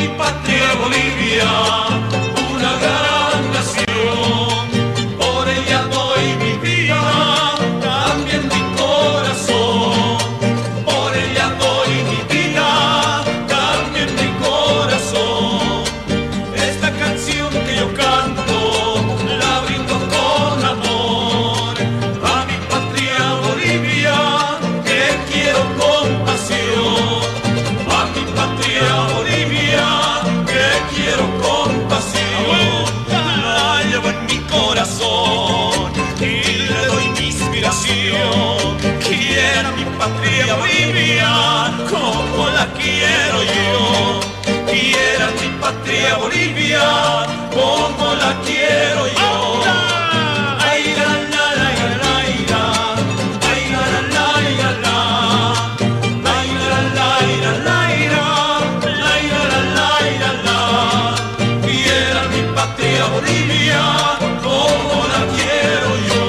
mi patria Bolivia, una gran nación. Por ella doy mi vida, también mi corazón. Por ella doy mi vida, también mi corazón. Esta canción que yo canto la brindo con amor a mi patria Bolivia, que quiero con pasión. A mi patria Bolivia, que quiero con pasión. La llevo en mi corazón y le doy mi inspiración. Quiero a mi patria Bolivia como la quiero yo. Quiero a mi patria Bolivia como la quiero yo. Ay, la, la, la, la, la, ay, la, la, la, la, la. Ay, la, la, la, la, la, ay, la, la, la, la. Quiero a mi patria Bolivia como la quiero yo.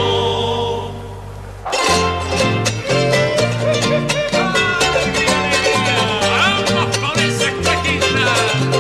¡Vamos con esa tequila!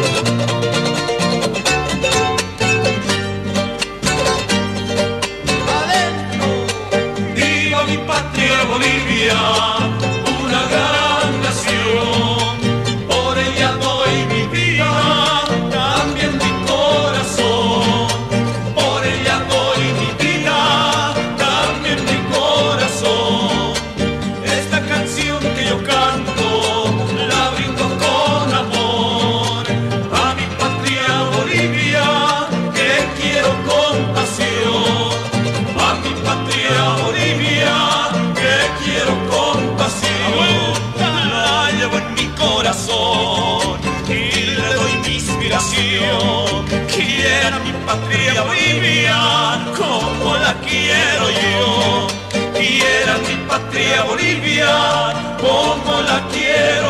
Viva mi patria Bolivia, una gran nación. Por ella doy mi vida, también mi corazón. Por ella doy mi vida, también mi corazón. Esta canción que yo canto la brindo con amor a mi patria Bolivia, que quiero con pasión. A mi patria Bolivia, que quiero con pasión. La llevo en mi corazón y le doy mi inspiración. Quiero a mi patria Bolivia como la quiero yo. Quiero a mi patria Bolivia como la quiero